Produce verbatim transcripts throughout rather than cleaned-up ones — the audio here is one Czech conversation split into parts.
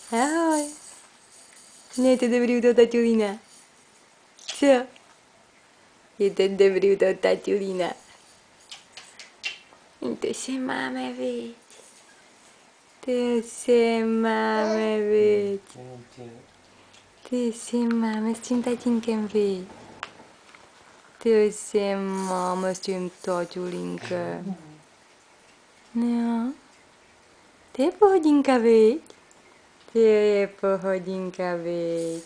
Ahoj. Je to dobrý u toho taťulína. Co? Je to dobrý u toho taťulína. To se máme, viď? To se máme, viď? To se máme s tím tatínkem, viď? To se máme s tím taťulínkem. No. To je pohodinka, viď? To je pohodinka, viď?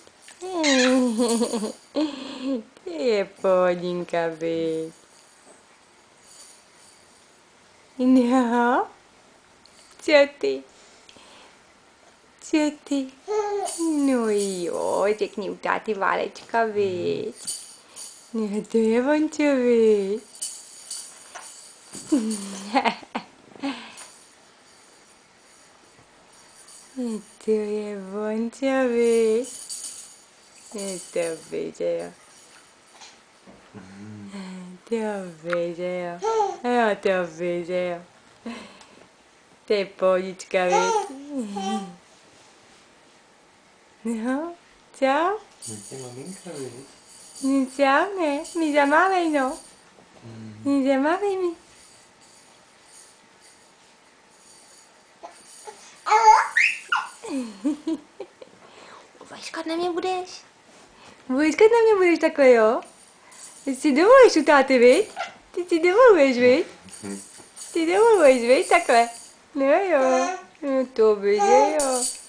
To je pohodinka, viď? No, co ty? Co ty? No jo, řekni u táty válečka, viď? No to je vončo, viď? To je vončo, viď? Je to viď, že jo? To viď, že jo? Jo, to viď, že jo? To je pohodička, viď? No, čau? No tě maminka, viď? No čau, ne? Mi zamávej, no. Mi zamávej mi. Vaškat na mě budeš? Vaškat na mě budeš takhle, jo? Ty si dovoluješ u táty, viď? Ty si dovoluješ, viď? Ty dovoluješ, viď, takhle? No jo, no to by, že jo.